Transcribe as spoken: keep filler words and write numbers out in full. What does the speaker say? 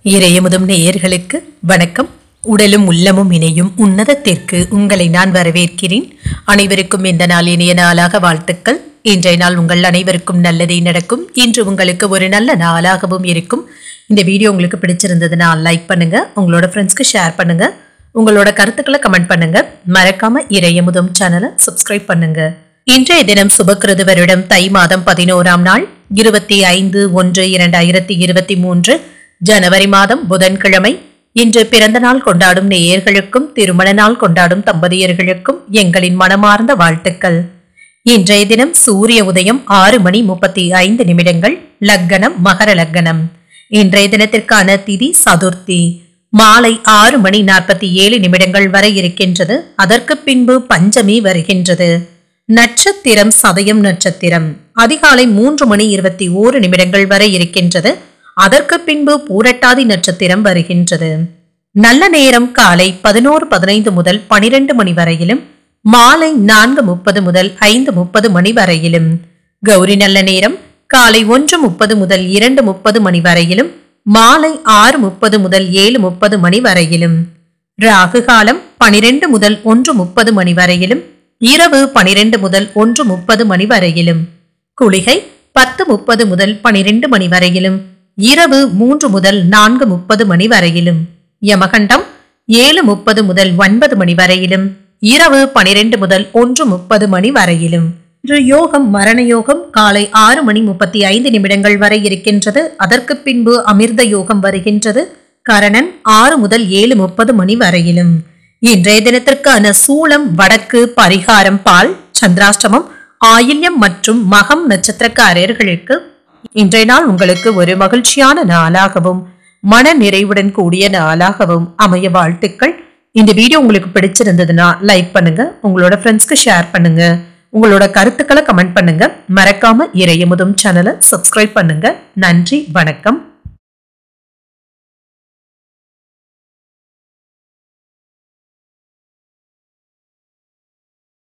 இறையமுதும் நேயர்களுக்கு வணக்கம். உடலும் உள்ளமும் இணையும் உன்னதத்திற்கு உங்களை நான் வரவேற்கிறேன். அனைவருக்கும் இந்த நாள் இனிய நாளாக வாழ்த்துக்கள். இன்றைய நாள் உங்கள் அனைவருக்கும் நல்லதே நடக்கும். இன்று உங்களுக்கு ஒரு நல்ல நாளாகவும் இருக்கும். இந்த வீடியோ உங்களுக்கு பிடிச்சிருந்ததுன்னா லைக் பண்ணுங்க, உங்களோட ஃப்ரெண்ட்ஸ்க்கு ஷேர் பண்ணுங்க, உங்களோட கருத்துக்களை கமெண்ட் பண்ணுங்க. மறக்காம இறையமுதும் சேனலை சப்ஸ்கிரைப் பண்ணுங்க. இன்றைய தினம் சுபக்கிருது வருடம் தை மாதம் பதினோராம் நாள் இருபத்தி ஐந்து ஒன்று இரண்டாயிரத்தி இருபத்தி மூன்று ஜனவரி மாதம் புதன்கிழமை. இன்று பிறந்த நாள் கொண்டாடும் நேயர்களுக்கும் திருமண நாள் கொண்டாடும் தம்பதியர்களுக்கும் எங்களின் மனமார்ந்த வாழ்த்துக்கள். இன்றைய தினம் சூரிய உதயம் ஆறு மணி முப்பத்தி ஐந்து நிமிடங்கள். லக்கணம் மகர லக்கணம். இன்றைய தினத்திற்கான திதி சதுர்த்தி. மாலை ஆறு மணி நாற்பத்தி ஏழு நிமிடங்கள் வரை இருக்கின்றது. அதற்கு பின்பு பஞ்சமி வருகின்றது. நட்சத்திரம் சதயம் நட்சத்திரம். அதிகாலை மூன்று மணி இருபத்தி ஓரு நிமிடங்கள் வரை இருக்கின்றது. அதற்கு பின்பு பூரட்டாதி நட்சத்திரம் வருகின்றது. நல்ல நேரம் காலை பதினோரு பதினைந்து முதல் பனிரெண்டு மணி வரையிலும், மாலை நான்கு முப்பது முதல் ஐந்து முப்பது மணி வரையிலும். கௌரி நல்ல நேரம் காலை ஒன்று முப்பது முதல் இரண்டு முப்பது மணி வரையிலும், மாலை ஆறு முப்பது முதல் ஏழு முப்பது மணி வரையிலும். ராகு காலம் பனிரெண்டு முதல் ஒன்று முப்பது மணி வரையிலும், இரவு பனிரெண்டு முதல் ஒன்று முப்பது மணி வரையிலும். குளிகை பத்து முப்பது முதல் பனிரெண்டு மணி வரையிலும், இரவு மூன்று முதல் நான்கு முப்பது மணி வரையிலும். யமகண்டம் ஏழு முப்பது முதல் ஒன்பது மணி வரையிலும், இரவு பனிரெண்டு முதல் ஒன்று முப்பது மணி வரையிலும். இன்று யோகம் மரண யோகம் காலை ஆறு மணி முப்பத்தி ஐந்து நிமிடங்கள் வரை இருக்கின்றது. அதற்கு பின்பு அமிர்த யோகம் வருகின்றது. கரணன் ஆறு முதல் ஏழு முப்பது மணி வரையிலும். இன்றைய தினத்திற்கான சூலம் வடக்கு. பரிகாரம் பால். சந்திராஷ்டமம் ஆயில்யம் மற்றும் மகம் நட்சத்திரக்காரர்களுக்கு இன்றைய நாள் உங்களுக்கு ஒரு மகிழ்ச்சியான நாளாகவும் மன நிறைவுடன் கூடிய நாளாகவும் அமைய வாழ்த்துக்கள். இந்த வீடியோ உங்களுக்கு பிடிச்சிருந்ததுன்னா லைக் பண்ணுங்க, உங்களோட ஃப்ரெண்ட்ஸ்க்கு ஷேர் பண்ணுங்க, உங்களோட கருத்துக்களை கமெண்ட் பண்ணுங்க. மறக்காம இறையமுதும் சேனலை சப்ஸ்கிரைப் பண்ணுங்க. நன்றி, வணக்கம்.